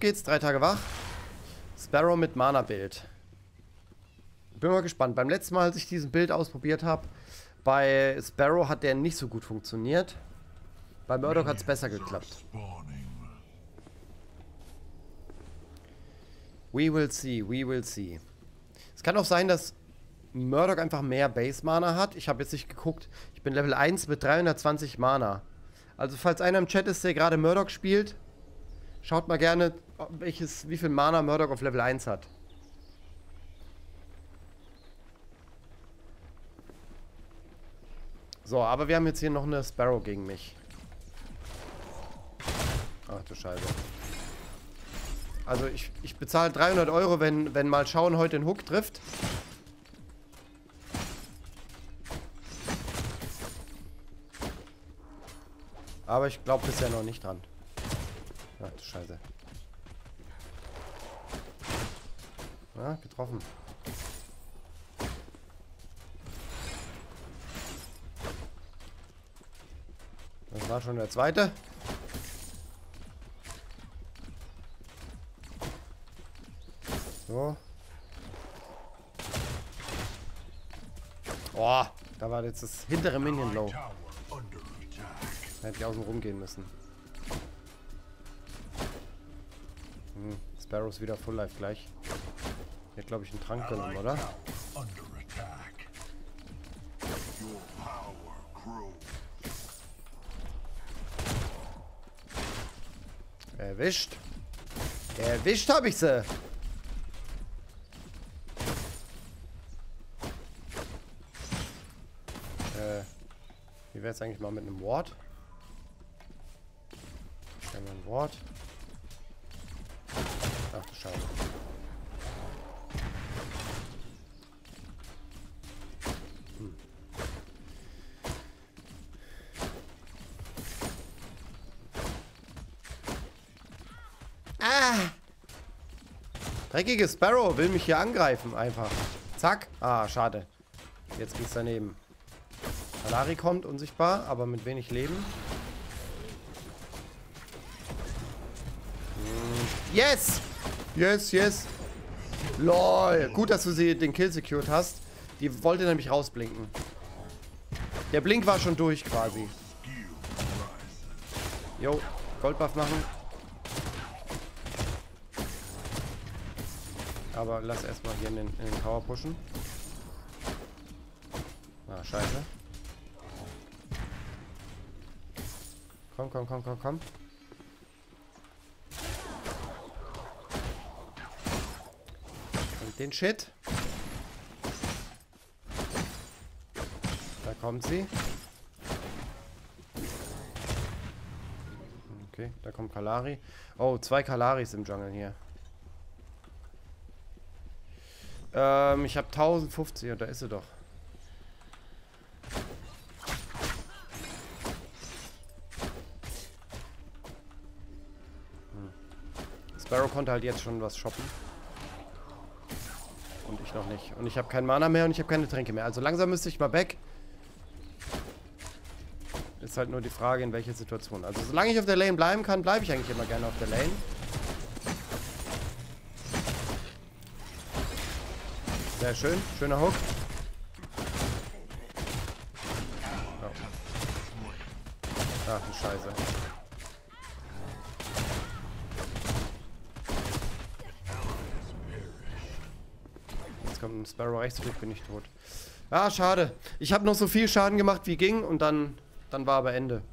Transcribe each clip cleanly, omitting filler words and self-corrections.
geht's, 3 Tage wach. Sparrow mit Mana-Bild. Bin mal gespannt. Beim letzten Mal, als ich diesen Bild ausprobiert habe, bei Sparrow hat der nicht so gut funktioniert. Bei Murdoch hat es besser geklappt. We will see, we will see. Es kann auch sein, dass Murdoch einfach mehr Base-Mana hat. Ich habe jetzt nicht geguckt. Ich bin Level 1 mit 320 Mana. Also falls einer im Chat ist, der gerade Murdoch spielt, schaut mal gerne, wie viel Mana Murdoch auf Level 1 hat. So, aber wir haben jetzt hier noch eine Sparrow gegen mich. Ach du Scheiße. Also ich bezahle 300 Euro, wenn mal Schauen heute den Hook trifft. Aber ich glaube bisher noch nicht dran. Ach du Scheiße. Ja, getroffen. Das war schon der zweite. So. Oh, da war jetzt das hintere Minion low. Da hätte ich außen rumgehen müssen. Sparrow ist wieder Full Life gleich. Der hat, glaube ich, einen Trank genommen, oder? Erwischt. Erwischt habe ich sie. Wie wäre es eigentlich mal mit einem Ward? Stellen wir ein Ward. Ach du Scheiße. Dreckige Sparrow will mich hier angreifen, einfach. Zack. Ah, schade. Jetzt ging's daneben. Kalari kommt, unsichtbar, aber mit wenig Leben. Yes! Yes, yes. LOL. Gut, dass du den Kill secured hast. Die wollte nämlich rausblinken. Der Blink war schon durch, quasi. Jo, Goldbuff machen. Aber lass erstmal hier in den Tower pushen. Ah, scheiße. Komm, komm, komm, komm, komm. Und den Shit. Da kommt sie. Okay, da kommt Kalari. Oh, 2 Kalaris im Jungle hier. Ich habe 1050 und da ist sie doch. Sparrow konnte halt jetzt schon was shoppen. Und ich noch nicht. Und ich habe kein Mana mehr und ich habe keine Tränke mehr. Also langsam müsste ich mal weg. Ist halt nur die Frage, in welcher Situation. Also solange ich auf der Lane bleiben kann, bleibe ich eigentlich immer gerne auf der Lane. Sehr schön. Schöner Hook. Oh. Ach du Scheiße. Jetzt kommt ein Sparrow rechts, bin ich tot. Ah, schade. Ich habe noch so viel Schaden gemacht, wie ging. Und dann war aber Ende.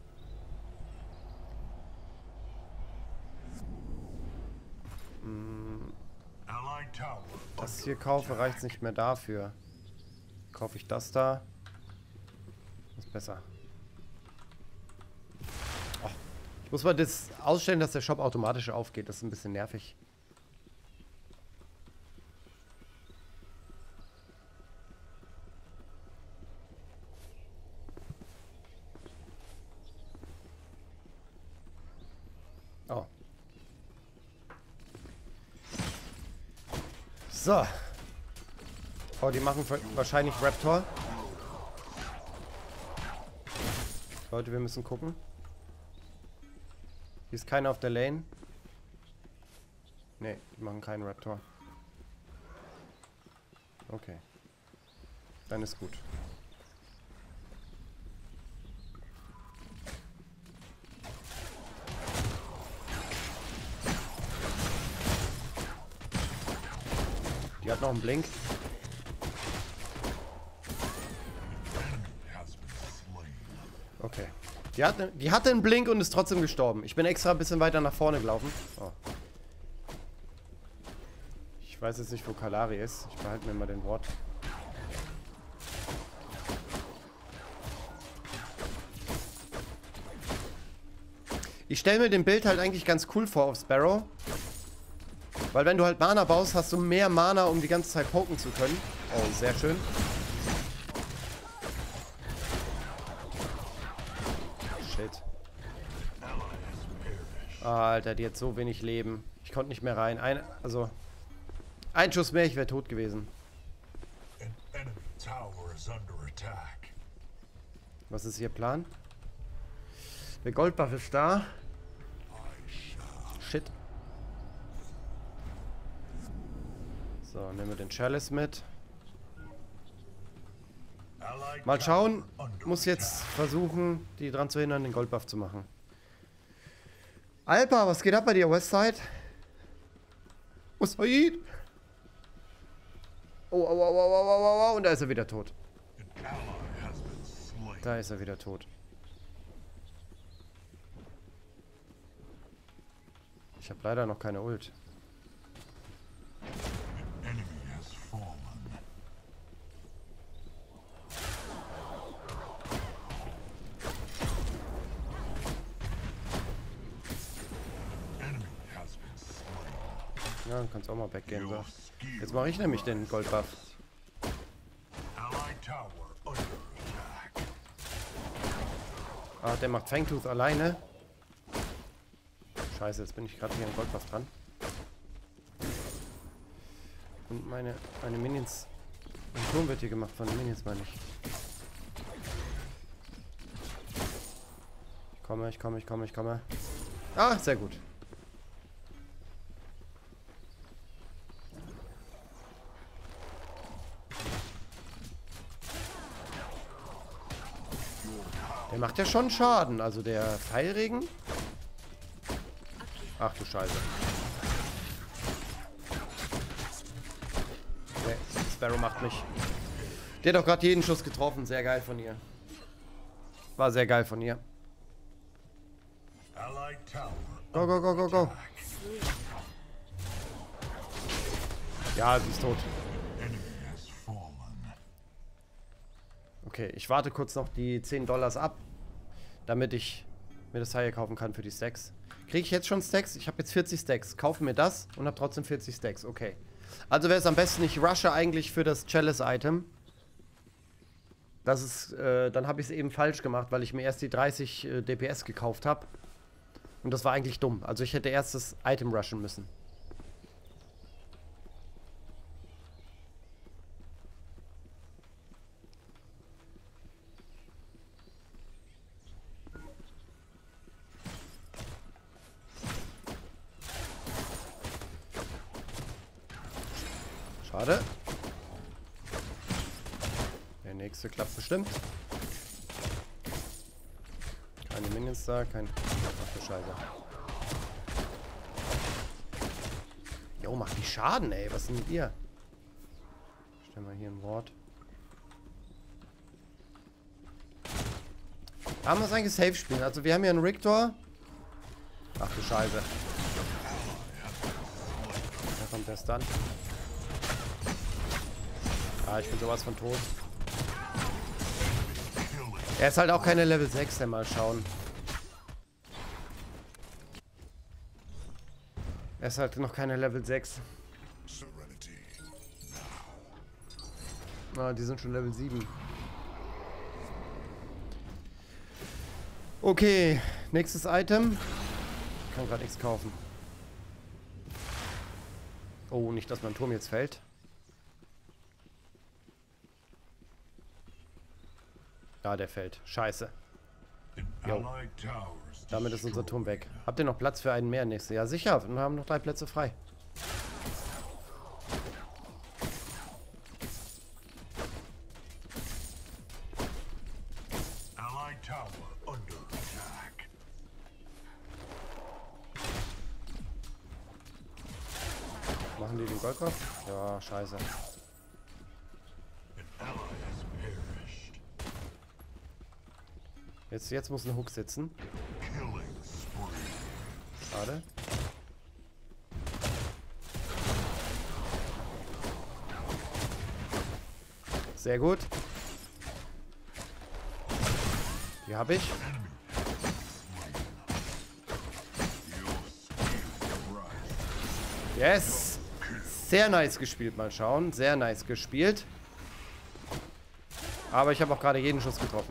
Das hier kaufe, reicht es nicht mehr dafür. Kaufe ich das da? Ist besser. Oh, ich muss mal das ausstellen, dass der Shop automatisch aufgeht. Das ist ein bisschen nervig. Oh. So. Oh, die machen wahrscheinlich Raptor. Leute, wir müssen gucken. Hier ist keiner auf der Lane. Ne, die machen keinen Raptor. Okay. Dann ist gut. Die hat noch einen Blink. Okay. Die hatte einen Blink und ist trotzdem gestorben. Ich bin extra ein bisschen weiter nach vorne gelaufen. Oh. Ich weiß jetzt nicht, wo Kalari ist. Ich behalte mir mal den Wort. Ich stelle mir den Bild halt eigentlich ganz cool vor auf Sparrow. Weil wenn du halt Mana baust, hast du mehr Mana, um die ganze Zeit poken zu können. Oh, sehr schön. Shit. Alter, die hat so wenig Leben. Ich konnte nicht mehr rein. Ein Schuss mehr, ich wäre tot gewesen. Was ist ihr Plan? Der Goldbuff ist da. Shit. So, nehmen wir den Chalice mit. Mal schauen. Muss jetzt versuchen, die dran zu hindern, den Goldbuff zu machen. Alpa, was geht ab bei dir, Westside? Westside? Oh, und da ist er wieder tot. Da ist er wieder tot. Ich habe leider noch keine Ult. Ja, dann kannst du auch mal weggehen. So. Jetzt mache ich nämlich den Goldbuff. Ah, der macht Fangtooth alleine. Scheiße, jetzt bin ich gerade hier am Goldbuff dran. Und meine Minions... Ein Turm wird hier gemacht von den Minions, meine ich. Ich komme. Ah, sehr gut. Der macht ja schon Schaden, also der Pfeilregen. Ach du Scheiße. Okay, Sparrow macht mich. Der hat doch gerade jeden Schuss getroffen. Sehr geil von ihr. War sehr geil von ihr. Go. Ja, sie ist tot. Okay, ich warte kurz noch die $10 ab, damit ich mir das Teil kaufen kann für die Stacks. Kriege ich jetzt schon Stacks? Ich habe jetzt 40 Stacks. Kaufe mir das und habe trotzdem 40 Stacks. Okay. Also wäre es am besten, ich rushe eigentlich für das Chalice-Item. Das ist, dann habe ich es eben falsch gemacht, weil ich mir erst die 30 DPS gekauft habe. Und das war eigentlich dumm. Also ich hätte erst das Item rushen müssen. Schade. Der nächste klappt bestimmt. Keine Minions da, kein... Ach du Scheiße. Jo, macht die Schaden, ey. Was ist denn mit ihr? Stell mal hier ein Wort. Haben wir es eigentlich safe spielen? Also wir haben hier einen Rictor. Ach du Scheiße. Da kommt der Stun. Ah, ich bin sowas von tot. Er ist halt auch keine Level 6, dann mal schauen. Er ist halt noch keine Level 6. Ah, die sind schon Level 7. Okay, nächstes Item. Ich kann gerade nichts kaufen. Oh, nicht, dass mein Turm jetzt fällt. Ja, der fällt. Scheiße. Jo. Damit ist unser Turm weg. Habt ihr noch Platz für einen mehr nächstes Jahr? Sicher, wir haben noch 3 Plätze frei. Machen die den Goldkopf? Ja, scheiße. Jetzt muss ein Hook sitzen. Schade. Sehr gut. Die habe ich. Yes! Sehr nice gespielt, mal schauen. Sehr nice gespielt. Aber ich habe auch gerade jeden Schuss getroffen.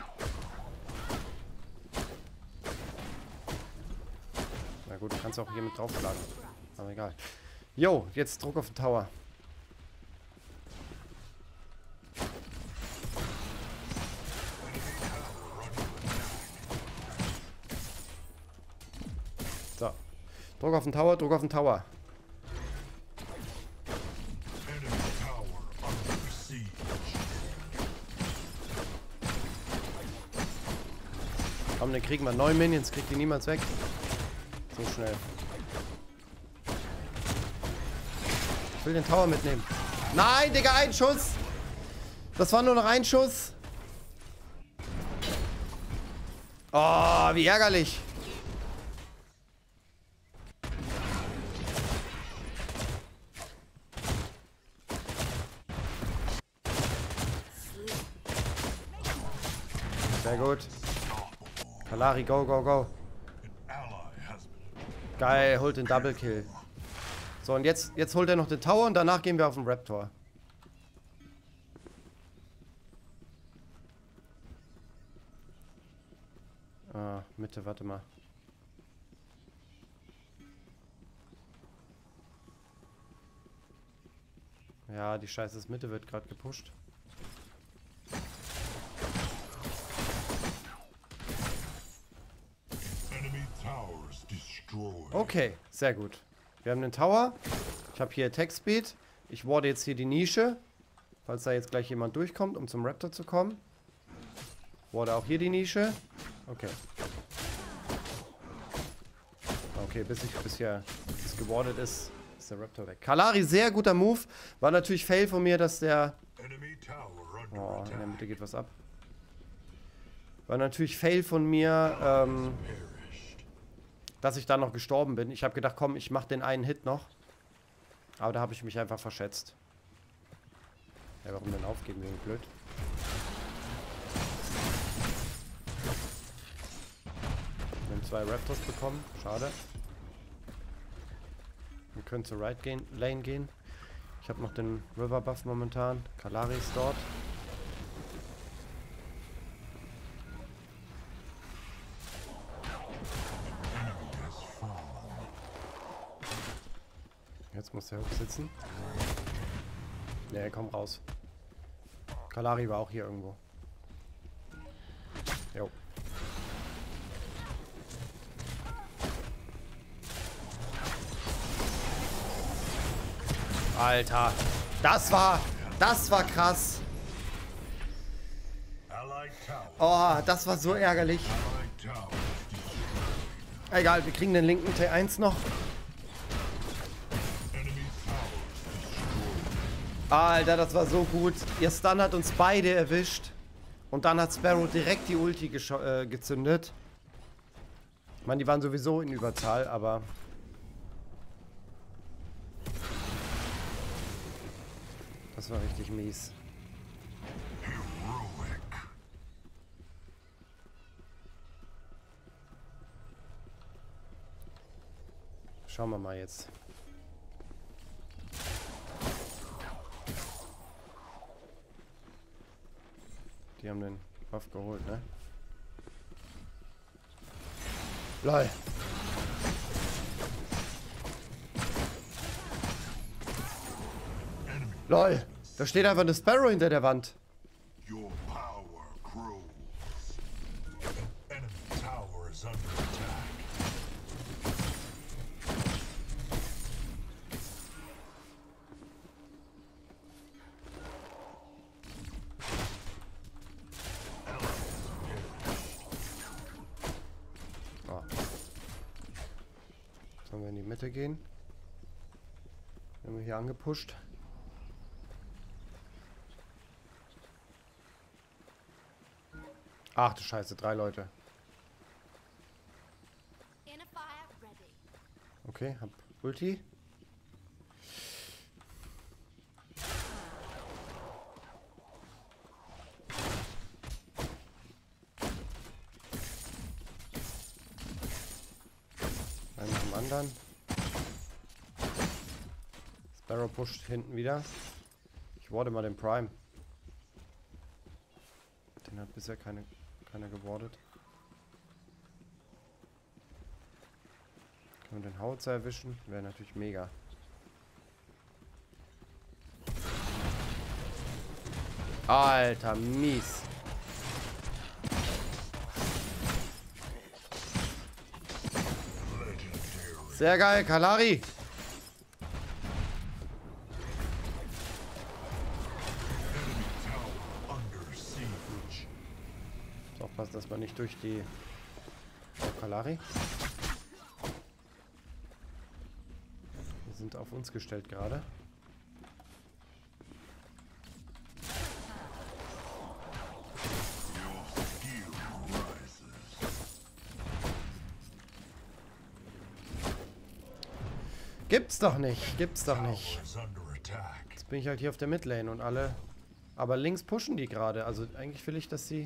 Na gut, du kannst auch hier mit draufschlagen. Aber egal. Jo, jetzt Druck auf den Tower. So. Druck auf den Tower, Druck auf den Tower. Komm, den kriegen wir. 9 Minions, kriegt die niemals weg. So schnell. Ich will den Tower mitnehmen. Nein, Digga, ein Schuss! Das war nur noch ein Schuss. Oh, wie ärgerlich. Sehr gut. Kalari, go, go, go. Geil, holt den Double Kill. So, und jetzt holt er noch den Tower und danach gehen wir auf den Raptor. Ah, Mitte, warte mal. Ja, die scheiße Mitte wird gerade gepusht. Okay, sehr gut. Wir haben den Tower. Ich habe hier Attack Speed. Ich warte jetzt hier die Nische. Falls da jetzt gleich jemand durchkommt, um zum Raptor zu kommen. Warte auch hier die Nische. Okay. Okay, bis hier gewardet ist der Raptor weg. Kalari, sehr guter Move. War natürlich Fail von mir, dass der... Oh, in der Mitte geht was ab. War natürlich Fail von mir, dass ich da noch gestorben bin. Ich habe gedacht, komm, ich mache den einen Hit noch. Aber da habe ich mich einfach verschätzt. Ja, warum denn aufgeben, wegen blöd? Wir haben 2 Raptors bekommen. Schade. Wir können zur Right Lane gehen. Ich habe noch den River Buff momentan. Kalari ist dort. Jetzt muss der Hook sitzen. Ne, komm raus. Kalari war auch hier irgendwo. Jo. Alter, das war krass. Oh, das war so ärgerlich. Egal, wir kriegen den linken T1 noch. Alter, das war so gut. Ihr Stun hat uns beide erwischt. Und dann hat Sparrow direkt die Ulti gezündet. Ich meine, die waren sowieso in Überzahl, aber... Das war richtig mies. Schauen wir mal jetzt. Die haben den Buff geholt, ne? LOL. LOL. Da steht einfach eine Sparrow hinter der Wand. Sollen wir in die Mitte gehen? Werden wir hier angepusht. Ach du Scheiße, 3 Leute. Okay, hab Ulti. Einen nach dem anderen. Sparrow pusht hinten wieder. Ich warte mal den Prime. Den hat bisher keiner gewardet. Können wir den Howitzer erwischen? Wäre natürlich mega. Alter, mies. Sehr geil, Kalari. Aufpassen, dass man nicht durch die... Oh, Kalari. Wir sind auf uns gestellt gerade. Gibt's doch nicht, gibt's doch nicht. Jetzt bin ich halt hier auf der Midlane und alle... Aber links pushen die gerade, also eigentlich will ich, dass sie...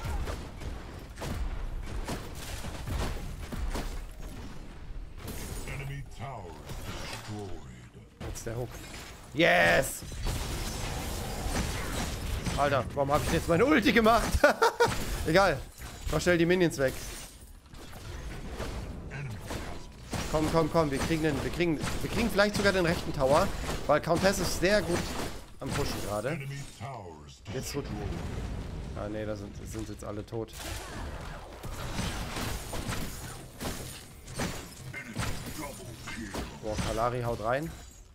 Jetzt der Hook. Yes! Alter, warum habe ich jetzt meine Ulti gemacht? Egal. Mach schnell die Minions weg. Komm, komm, komm. Wir kriegen vielleicht sogar den rechten Tower. Weil Countess ist sehr gut am Pushen gerade. Jetzt wird... Ah, ne, da sind jetzt alle tot. Boah, Kalari haut rein.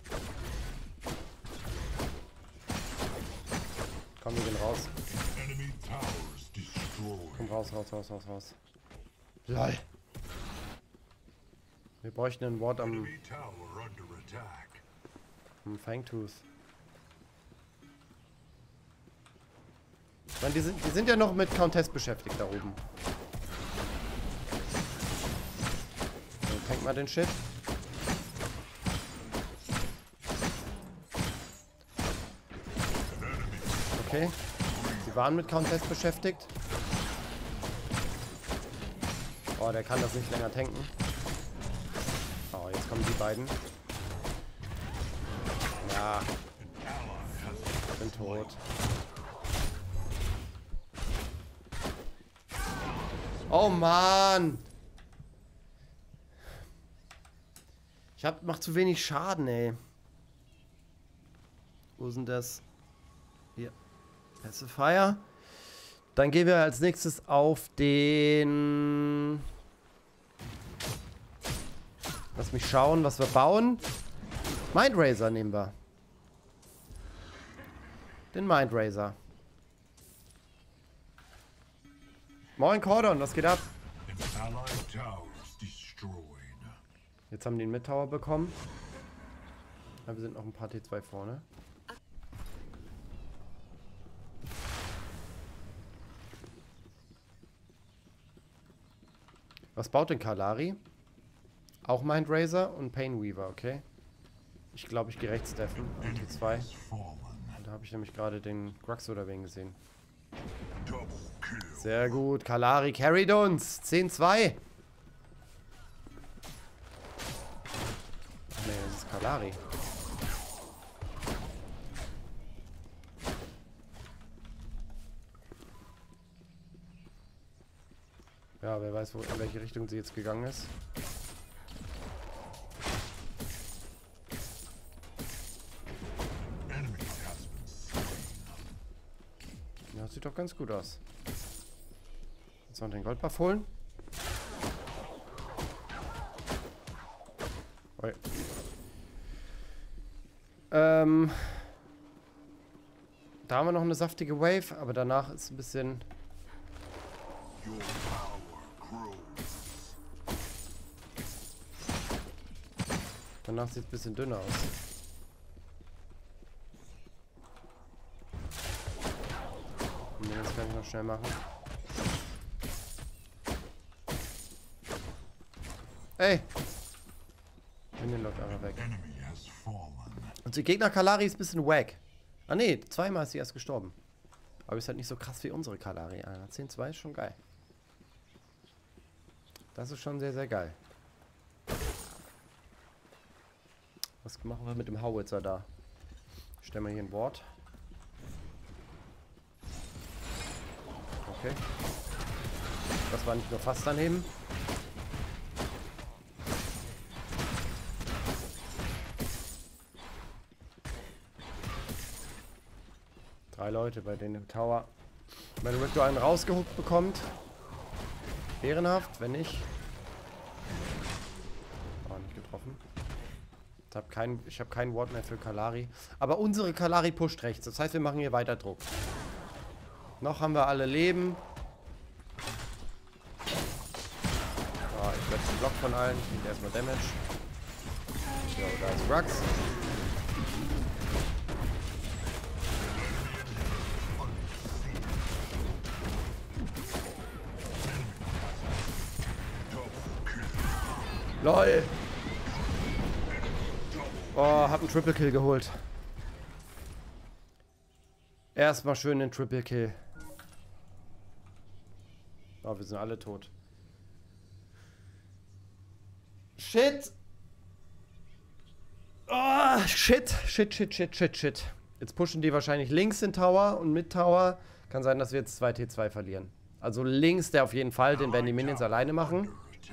Komm, wir gehen raus. Komm raus, raus, raus, raus, raus. Lol. Wir bräuchten einen Ward am Fangtooth. Ich meine, die sind ja noch mit Countess beschäftigt da oben. So, tank mal den Shit. Okay. Sie waren mit Countess beschäftigt. Oh, der kann das nicht länger tanken. Oh, jetzt kommen die beiden. Ja. Ich bin tot. Oh Mann! Mach zu wenig Schaden, ey. Wo sind das? Hier. Pacifier. Dann gehen wir als nächstes auf den... Lass mich schauen, was wir bauen. Mindrazor nehmen wir. Den Mindrazor. Moin Cordon, was geht ab? Jetzt haben die einen Mid-Tower bekommen. Ja, wir sind noch ein paar T2 vorne. Was baut denn Kalari? Auch Mindrazor und Painweaver, okay. Ich glaube, ich gehe rechts deffen. Und T2. Da habe ich nämlich gerade den Grux oder wen gesehen. Sehr gut. Kalari carried uns. 10-2. Nee, das ist Kalari. Ja, wer weiß, in welche Richtung sie jetzt gegangen ist. Ja, sieht doch ganz gut aus. Jetzt noch den Goldbuff holen. Oi. Da haben wir noch eine saftige Wave, aber danach ist ein bisschen... Danach sieht es ein bisschen dünner aus. kann ich noch schnell machen. Ey! Minion läuft einfach weg. Und die Gegner Kalari ist ein bisschen wack. Ah ne, zweimal ist sie erst gestorben. Aber ist halt nicht so krass wie unsere Kalari. 10-2 ist schon geil. Das ist schon sehr, sehr geil. Was machen wir mit dem Howitzer da? Stellen wir hier ein Ward. Okay. Das war nicht nur fast daneben. Drei Leute bei denen im Tower. Wenn Rick einen rausgehuckt bekommt. Ehrenhaft, wenn nicht. Oh, nicht getroffen. Ich habe keinen Ward mehr für Kalari. Aber unsere Kalari pusht rechts. Das heißt, wir machen hier weiter Druck. Noch haben wir alle Leben. Oh, ich werde den Block von allen. Ich kriege erstmal Damage. So, da ist Rux. LOL. Oh, hab einen Triple Kill geholt. Erstmal schön den Triple Kill. Oh, wir sind alle tot. Shit. Oh, shit. Shit. Jetzt pushen die wahrscheinlich links den Tower und mit Tower. Kann sein, dass wir jetzt 2T2 verlieren. Also links der auf jeden Fall, den werden die Minions alleine machen.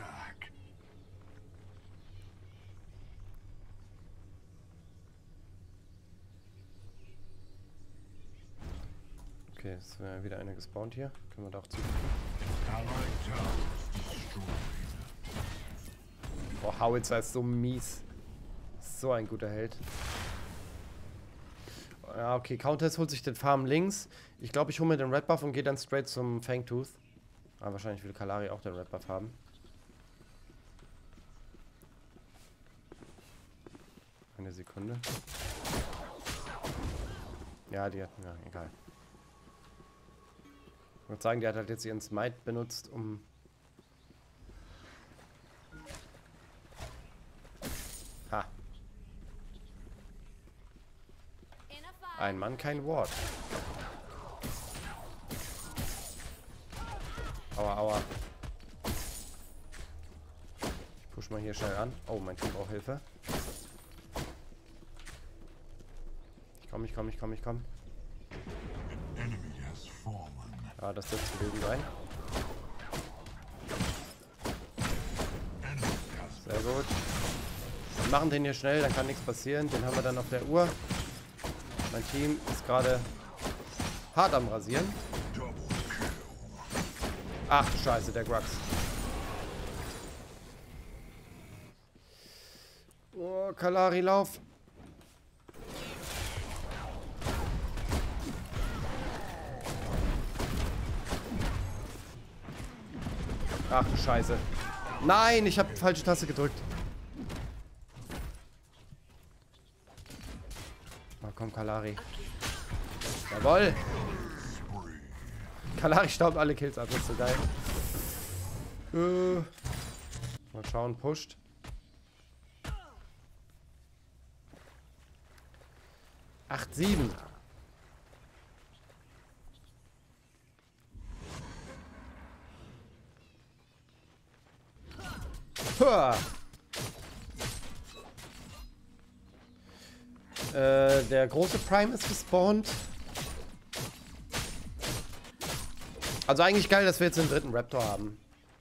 Okay, es wäre wieder einer gespawnt hier. Können wir da auch zugucken. Boah, Howitzer ist so mies. So ein guter Held. Ja, okay, Countess holt sich den Farm links. Ich glaube, ich hole mir den Red Buff und gehe dann straight zum Fangtooth. Aber wahrscheinlich will Kalari auch den Red Buff haben. Eine Sekunde. Ja, die hat... Ja, egal. Ich würde sagen, der hat halt jetzt ihren Smite benutzt, um... Ha. Ein Mann, kein Ward. Aua, aua. Ich push mal hier schnell an. Oh, mein Team braucht Hilfe. Ich komm. Ja, das wird zu bilden sein. Sehr gut. Wir machen den hier schnell, dann kann nichts passieren. Den haben wir dann auf der Uhr. Mein Team ist gerade hart am Rasieren. Ach du Scheiße, der Grux. Oh, Kalari, lauf. Ach du Scheiße. Nein, ich habe falsche Taste gedrückt. Na komm, Kalari. Jawohl. Kalari staubt alle Kills ab, das ist so geil. Mal schauen, pusht. Acht, 7. Der große Prime ist gespawnt. Also eigentlich geil, dass wir jetzt den dritten Raptor haben.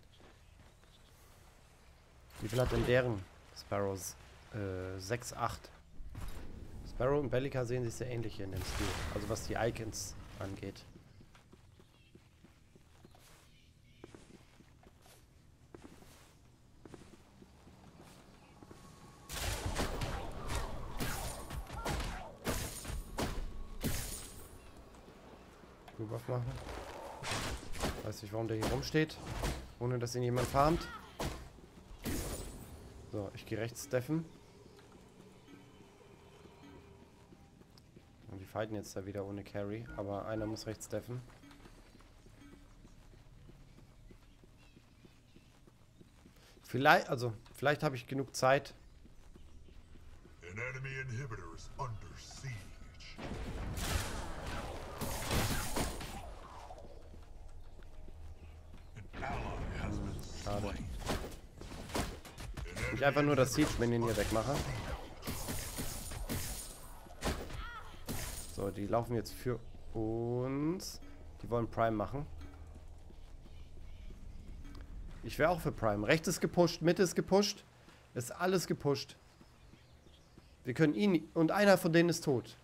Wie viel hat denn deren Sparrows? 6, 8. Sparrow und Bellica sehen sich sehr ähnlich hier in dem Stil. Also was die Icons angeht. Buff machen. Weiß nicht, warum der hier rumsteht. Ohne dass ihn jemand farmt. So, ich gehe rechts steffen. Und die fighten jetzt da wieder ohne Carry. Aber einer muss rechts steffen. Vielleicht habe ich genug Zeit. An enemy inhibitor is under siege. An ally has been Schade. slain. Ich einfach nur das Siege-Minion hier wegmache. So, die laufen jetzt für uns. Die wollen Prime machen. Ich wäre auch für Prime. Rechts ist gepusht, Mitte ist gepusht. Ist alles gepusht. Wir können ihn... Und einer von denen ist tot.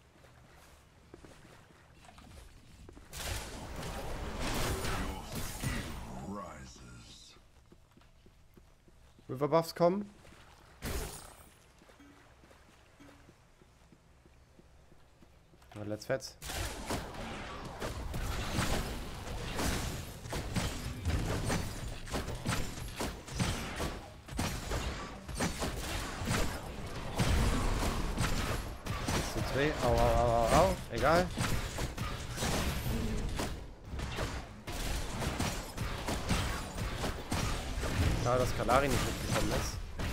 Rises. River Buffs kommen. Na, let's fetz. Au, au, au, au, au. Egal. Schade, dass Kalari nicht mitgekommen ist.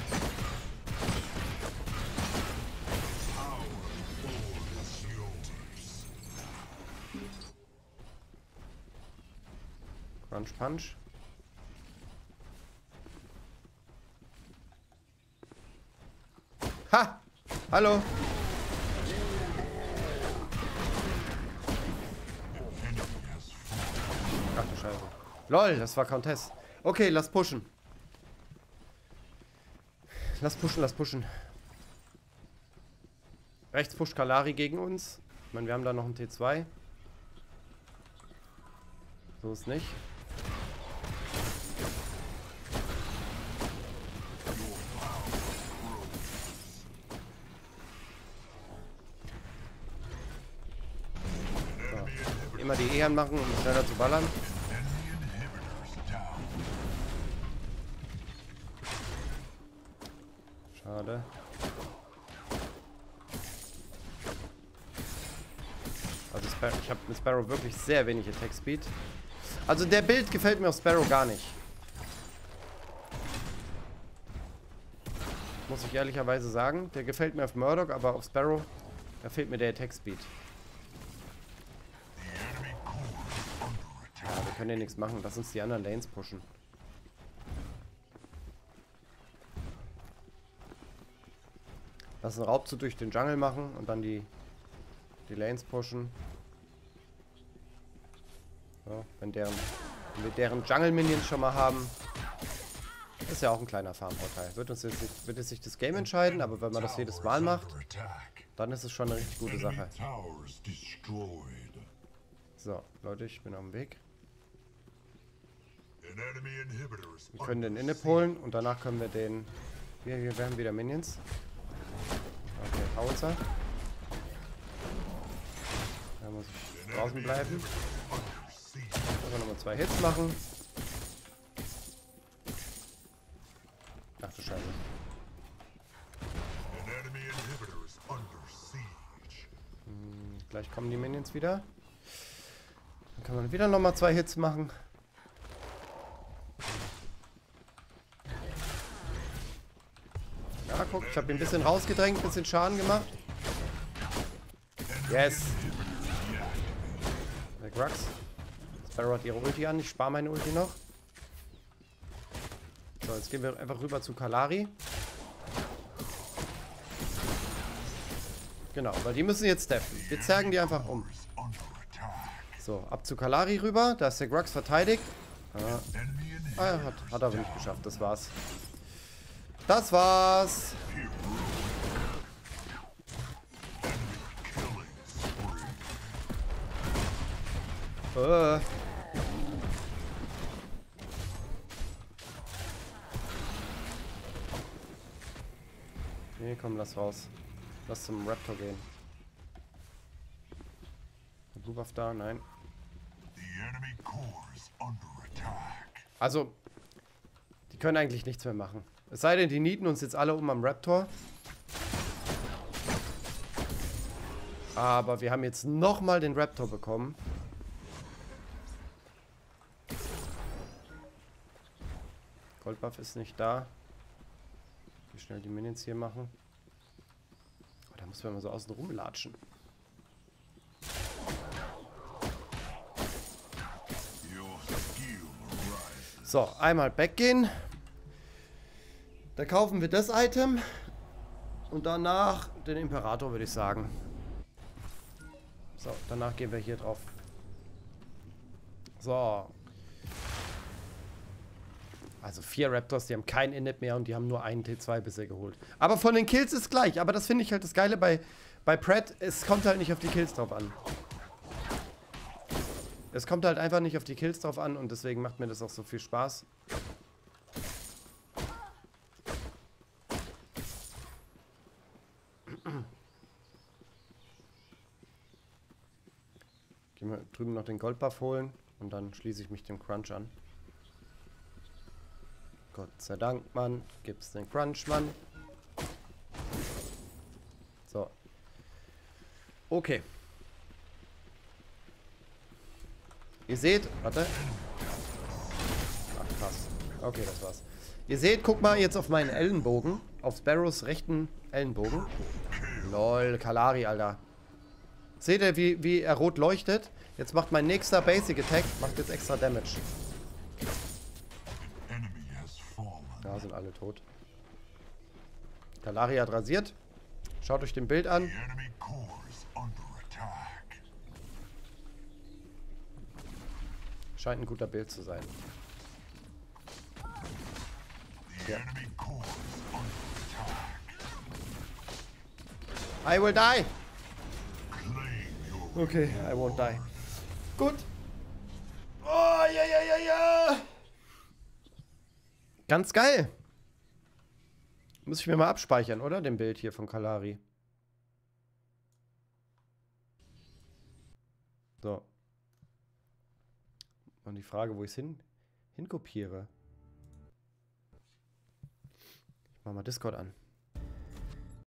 Crunch Punch. Ha! Hallo! Ach du Scheiße. LOL, das war Countess. Okay, lass pushen. Lass pushen, lass pushen. Rechts pusht Kalari gegen uns. Ich meine, wir haben da noch einen T2. So ist nicht. So. Immer die E anmachen, um schneller zu ballern. Schade. Also ich habe mit Sparrow wirklich sehr wenig Attack Speed. Also der Bild gefällt mir auf Sparrow gar nicht. Muss ich ehrlicherweise sagen. Der gefällt mir auf Murdoch, aber auf Sparrow, da fehlt mir der Attack Speed. Ja, wir können ja nichts machen. Lass uns die anderen Lanes pushen. Lass einen Raubzug durch den Jungle machen und dann die Lanes pushen. So, wenn wir deren Jungle-Minions schon mal haben, ist ja auch ein kleiner Farmvorteil. Wird jetzt sich das Game entscheiden, aber wenn man das jedes Mal macht, dann ist es schon eine richtig gute Sache. So, Leute, ich bin auf dem Weg. Wir können den Inhib holen und danach können wir den... Wir haben wieder Minions. Okay, Hauser. Da muss ich draußen bleiben. Also nochmal 2 Hits machen. Ach du Scheiße. Gleich kommen die Minions wieder. Dann kann man wieder nochmal 2 Hits machen. Ja, guck, ich habe ihn ein bisschen rausgedrängt, ein bisschen Schaden gemacht. Yes. Der Grux. Sparrow hat ihre Ulti an, ich spare meine Ulti noch. So, jetzt gehen wir einfach rüber zu Kalari. Genau, weil die müssen jetzt steppen. Wir zergen die einfach um. So, ab zu Kalari rüber. Da ist der Grux verteidigt. Hat aber nicht geschafft. Das war's. Das war's. Nee, komm, lass raus. Lass zum Raptor gehen. Der Blue Buff da? Nein. Also, die können eigentlich nichts mehr machen. Es sei denn, die nieten uns jetzt alle um am Raptor. Aber wir haben jetzt nochmal den Raptor bekommen. Goldbuff ist nicht da. Die schnell die Minions hier machen. Oh, da muss man mal so außen rumlatschen. So, einmal weggehen. Da kaufen wir das Item. Und danach den Imperator, würde ich sagen. So, danach gehen wir hier drauf. So. Also 4 Raptors, die haben kein Init mehr und die haben nur einen T2 bisher geholt. Aber von den Kills ist gleich. Aber das finde ich halt das Geile bei Pratt. Es kommt halt nicht auf die Kills drauf an. Es kommt halt einfach nicht auf die Kills drauf an und deswegen macht mir das auch so viel Spaß. Gehen wir drüben noch den Goldbuff holen und dann schließe ich mich dem Crunch an. Gott sei Dank, Mann. Gibt's den Crunch, Mann. So. Okay. Ihr seht, warte. Ach, krass. Okay, das war's. Ihr seht, guck mal jetzt auf meinen Ellenbogen. Auf Sparrows rechten Ellenbogen. Lol, Kalari, Alter. Seht ihr, wie er rot leuchtet? Jetzt macht mein nächster Basic Attack, macht jetzt extra Damage. Da sind alle tot. Kalari hat rasiert. Schaut euch den Bild an. Scheint ein guter Bild zu sein. Ja. I will die. Okay, I won't die. Gut. Oh, ja, ja, ja, ja. Ganz geil. Muss ich mir mal abspeichern, oder? Den Bild hier von Kalari. So. Und die Frage, wo ich es hinkopiere. Ich mach mal Discord an.